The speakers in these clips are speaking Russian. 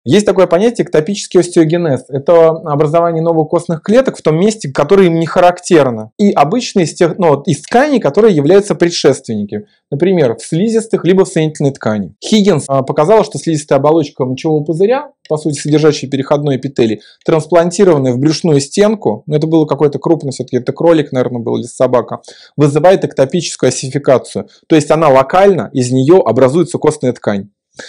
Есть такое понятие эктопический остеогенез. Это образование новых костных клеток в том месте, которое им не характерно. И обычно из тканей, которые являются предшественники. Например, в слизистых, либо в соединительной ткани. Хиггинс показала, что слизистая оболочка мочевого пузыря, по сути содержащая переходной эпителий, трансплантированная в брюшную стенку, это было какой-то крупный, все-таки это кролик, наверное, был, или собака, вызывает эктопическую осификацию. То есть она локально, из нее образуется костная ткань.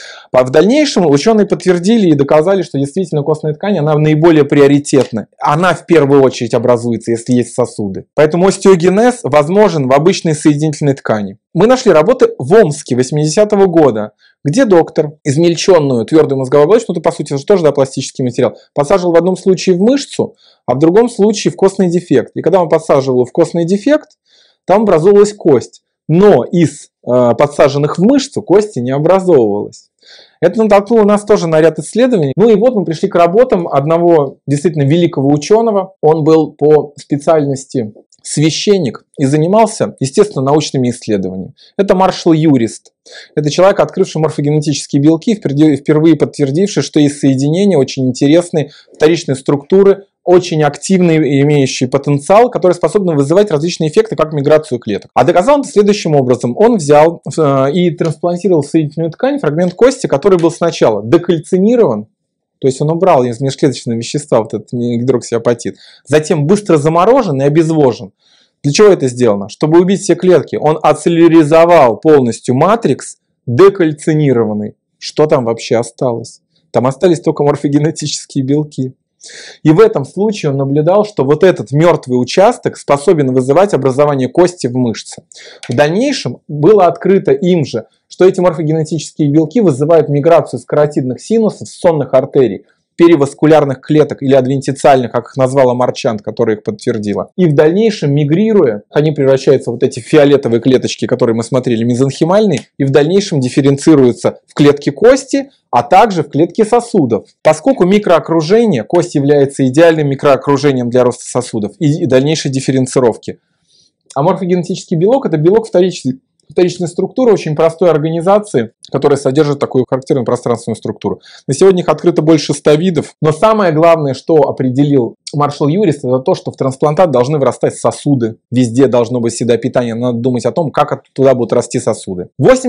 В дальнейшем ученые подтвердили и доказали, что действительно костная ткань, она наиболее приоритетна. Она в первую очередь образуется, если есть сосуды. Поэтому остеогенез возможен в обычной соединительной ткани. Мы нашли работы в Омске 80-го года, где доктор измельченную твердую мозговую оболочку, это по сути тоже пластический материал, подсаживал в одном случае в мышцу, а в другом случае в костный дефект. И когда он подсаживал в костный дефект, там образовалась кость. Но из подсаженных в мышцу кости не образовывалось. Это натолкнуло нас тоже на ряд исследований. Ну и вот мы пришли к работам одного действительно великого ученого. Он был по специальности священник и занимался, естественно, научными исследованиями. Это Маршал Юрист. Это человек, открывший морфогенетические белки, впервые подтвердивший, что есть соединения очень интересные, вторичные структуры, очень активные, имеющие потенциал, которые способны вызывать различные эффекты, как миграцию клеток. А доказал он это следующим образом. Он взял и трансплантировал в соединительную ткань фрагмент кости, который был сначала декальцинирован, то есть он убрал из межклеточного вещества вот этот гидроксиапатит, затем быстро заморожен и обезвожен. Для чего это сделано? Чтобы убить все клетки. Он ацеллеризовал полностью матрикс, декальцинированный. Что там вообще осталось? Там остались только морфогенетические белки. И в этом случае он наблюдал, что вот этот мертвый участок способен вызывать образование кости в мышце. В дальнейшем было открыто им же, что эти морфогенетические белки вызывают миграцию с каротидных синусов, с сонных артерий, периваскулярных клеток или адвентициальных, как их назвала Марчант, которая их подтвердила. И в дальнейшем, мигрируя, они превращаются в вот эти фиолетовые клеточки, которые мы смотрели, мезонхимальные, и в дальнейшем дифференцируются в клетки кости, а также в клетки сосудов. Поскольку микроокружение, кость является идеальным микроокружением для роста сосудов и дальнейшей дифференцировки. А морфогенетический белок – это белок вторичной структуры, очень простой организации, которая содержит такую характерную пространственную структуру. На сегодня их открыто больше 100 видов. Но самое главное, что определил Маршал Юрист, это то, что в трансплантат должны вырастать сосуды. Везде должно быть всегда питание. Надо думать о том, как туда будут расти сосуды.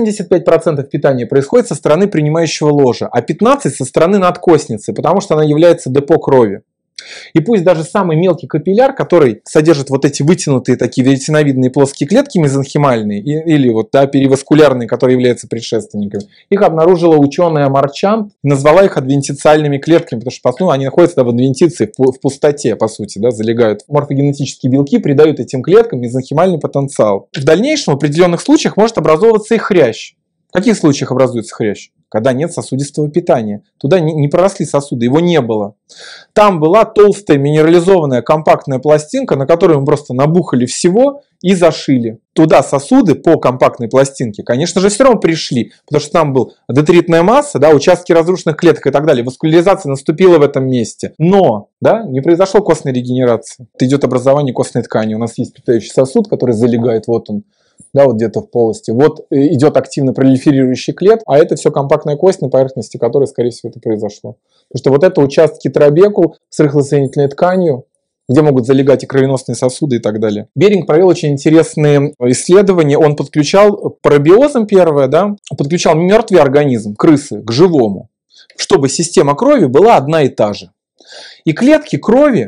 85% питания происходит со стороны принимающего ложа, а 15% со стороны надкостницы, потому что она является депо крови. И пусть даже самый мелкий капилляр, который содержит вот эти вытянутые такие веретеновидные плоские клетки мезонхимальные или вот, да, периваскулярные, которые являются предшественниками, их обнаружила ученая Марчант, назвала их адвентициальными клетками, потому что они находятся в адвентиции, в пустоте, по сути, да, залегают. Морфогенетические белки придают этим клеткам мезонхимальный потенциал. В дальнейшем в определенных случаях может образовываться и хрящ. В каких случаях образуется хрящ? Когда нет сосудистого питания. Туда не проросли сосуды, его не было. Там была толстая минерализованная компактная пластинка, на которую мы просто набухали всего и зашили. Туда сосуды по компактной пластинке, конечно же, все равно пришли, потому что там была детритная масса, да, участки разрушенных клеток и так далее. Васкуляризация наступила в этом месте. Но не произошло костной регенерации. Идет образование костной ткани. У нас есть питающий сосуд, который залегает, вот он. Да, вот где-то в полости. Вот идет активно пролиферирующий клет, а это все компактная кость, на поверхности которой, скорее всего, это произошло. Потому что вот это участки трабекул с рыхлосоединительной тканью, где могут залегать и кровеносные сосуды и так далее. Беринг провел очень интересные исследования. Он подключал пробиозом первое, да, подключал мертвый организм, крысы, к живому, чтобы система крови была одна и та же. И клетки крови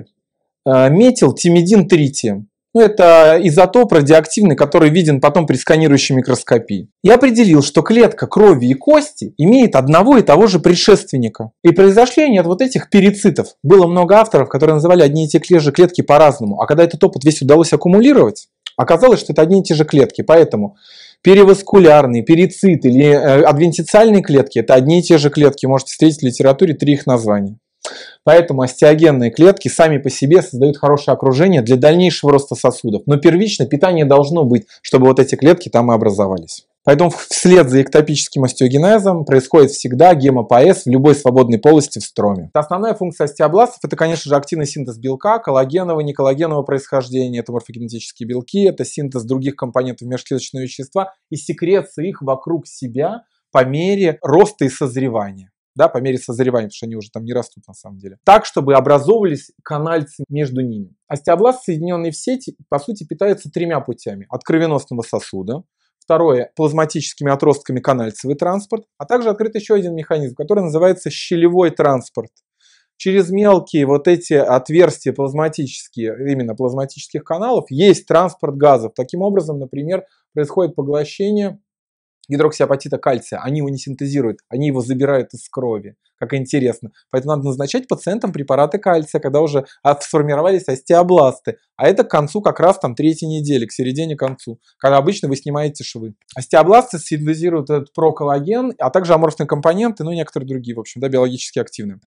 метил тимидин-тритием. Это изотоп радиоактивный, который виден потом при сканирующей микроскопии. И определил, что клетка крови и кости имеет одного и того же предшественника. И произошли они от вот этих перицитов. Было много авторов, которые называли одни и те же клетки по-разному. А когда этот опыт весь удалось аккумулировать, оказалось, что это одни и те же клетки. Поэтому периваскулярные, перициты или адвентициальные клетки – это одни и те же клетки. Можете встретить в литературе 3 их названия. Поэтому остеогенные клетки сами по себе создают хорошее окружение для дальнейшего роста сосудов. Но первично питание должно быть, чтобы вот эти клетки там и образовались. Поэтому вслед за эктопическим остеогенезом происходит всегда гемопоэз в любой свободной полости в строме. Основная функция остеобластов – это, конечно же, активный синтез белка, коллагенового, неколлагенового происхождения, это морфогенетические белки, это синтез других компонентов межклеточного вещества и секреция их вокруг себя по мере роста и созревания. да, по мере созревания, потому что они уже там не растут на самом деле. Так, чтобы образовывались канальцы между ними. Остеобласт, соединенный в сети, по сути, питается тремя путями. От кровеносного сосуда. Второе – плазматическими отростками канальцевый транспорт. А также открыт еще один механизм, который называется щелевой транспорт. Через мелкие вот эти отверстия плазматические, именно плазматических каналов, есть транспорт газов. Таким образом, например, происходит поглощение гидроксиапатита кальция. Они его не синтезируют, они его забирают из крови. Как интересно. Поэтому надо назначать пациентам препараты кальция, когда уже сформировались остеобласты. А это к концу как раз там третьей недели, к середине к концу, когда обычно вы снимаете швы. Остеобласты синтезируют этот проколлаген, а также аморфные компоненты, ну и некоторые другие, в общем, да, биологически активные.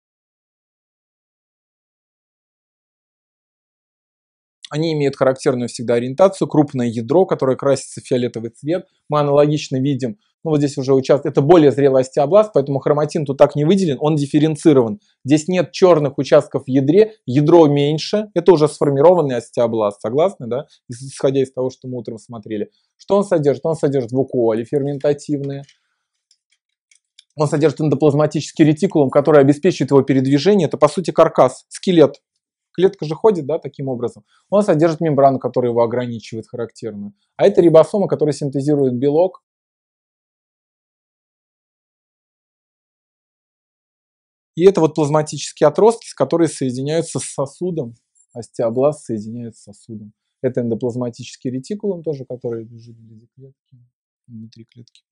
Они имеют характерную всегда ориентацию, крупное ядро, которое красится в фиолетовый цвет. Мы аналогично видим, ну вот здесь уже участок, это более зрелый остеобласт, поэтому хроматин тут так не выделен, он дифференцирован. Здесь нет черных участков в ядре, ядро меньше, это уже сформированный остеобласт, согласны, да? Исходя из того, что мы утром смотрели. Что он содержит? Он содержит вакуоли ферментативные. Он содержит эндоплазматический ретикулум, который обеспечивает его передвижение. Это, по сути, каркас, скелет. Клетка же ходит, да, таким образом. Он содержит мембрану, которая его ограничивает, характерную. А это рибосома, которая синтезирует белок. И это вот плазматические отростки, которые соединяются с сосудом. Остеобласт соединяется с сосудом. Это эндоплазматический ретикулум тоже, который лежит в виде клетки, внутри клетки.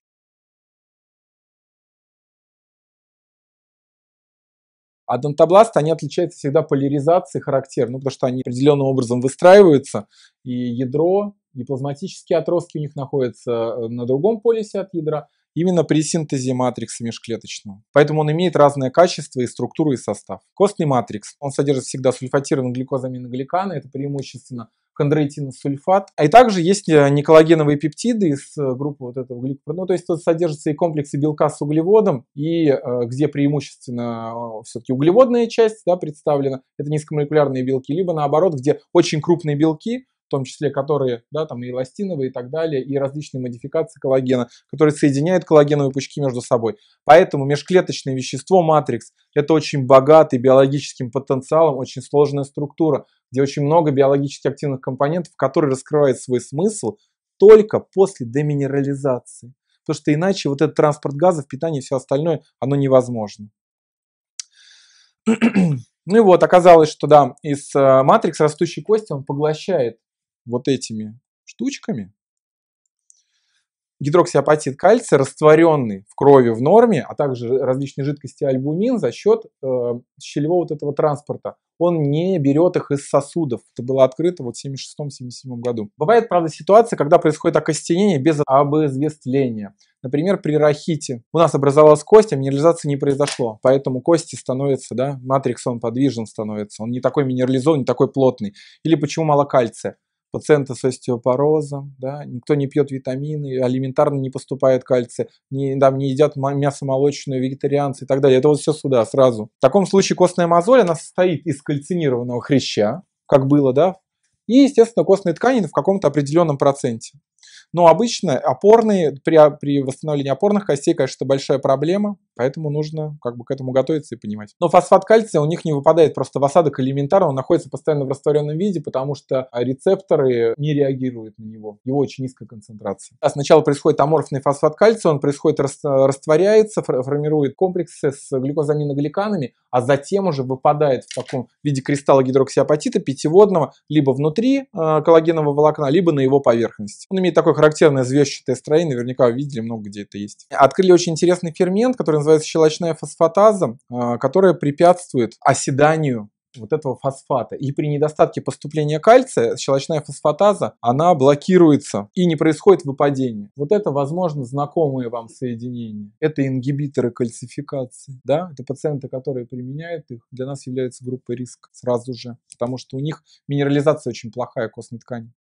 Одонтобласты, они отличаются всегда поляризацией характерной, ну, потому что они определенным образом выстраиваются, и ядро, и плазматические отростки у них находятся на другом полюсе от ядра, именно при синтезе матрикса межклеточного. Поэтому он имеет разное качество и структуру, и состав. Костный матрикс, он содержит всегда сульфатированные глюкозаминогликаны, это преимущественно хондроитиносульфат. А и также есть неколлагеновые пептиды из группы вот этого гликопротеина. Ну, то есть тут содержатся и комплексы белка с углеводом, и где преимущественно все-таки углеводная часть, да, представлена, это низкомолекулярные белки, либо наоборот, где очень крупные белки, в том числе которые, да, там и эластиновые и так далее, и различные модификации коллагена, которые соединяют коллагеновые пучки между собой. Поэтому межклеточное вещество матрикс – это очень богатый биологическим потенциалом, очень сложная структура, где очень много биологически активных компонентов, которые раскрывают свой смысл только после деминерализации. Потому что иначе вот этот транспорт газов, питание и все остальное, оно невозможно. Ну и вот, оказалось, что да, из матрикса растущей кости он поглощает вот этими штучками гидроксиапатит кальция, растворенный в крови в норме, а также различные жидкости альбумин за счет щелевого вот этого транспорта. Он не берет их из сосудов. Это было открыто вот в 1976-1977 году. Бывает, правда, ситуация, когда происходит окостенение без обезвествления. Например, при рахите у нас образовалась кость, а минерализации не произошло. Поэтому кости становятся, да, матрикс он подвижен становится. Он не такой минерализованный, не такой плотный. Или почему мало кальция? Пациенты с остеопорозом, да, никто не пьет витамины, алиментарно не поступает кальция, не едят мясо молочное, вегетарианцы и так далее. Это вот все сюда сразу. В таком случае костная мозоль, она состоит из кальцинированного хряща, как было, да, и, естественно, костной ткани в каком-то определенном проценте. Но обычно опорные, при восстановлении опорных костей, конечно, это большая проблема, поэтому нужно как бы к этому готовиться и понимать. Но фосфат кальция у них не выпадает просто в осадок элементарно, он находится постоянно в растворенном виде, потому что рецепторы не реагируют на него, его очень низкая концентрация. А сначала происходит аморфный фосфат кальция, он происходит, растворяется, формирует комплексы с глюкозаминогликанами, а затем уже выпадает в таком виде кристалла гидроксиапатита пятиводного либо внутри коллагенового волокна, либо на его поверхности. Он имеет такое характерное звездчатое строение, наверняка вы видели, много где это есть. Открыли очень интересный фермент, который называется щелочная фосфатаза, которая препятствует оседанию вот этого фосфата. И при недостатке поступления кальция щелочная фосфатаза, она блокируется и не происходит выпадение. Вот это, возможно, знакомые вам соединения. Это ингибиторы кальцификации. Да? Это пациенты, которые применяют их, для нас являются группой риска сразу же, потому что у них минерализация очень плохая костной ткани.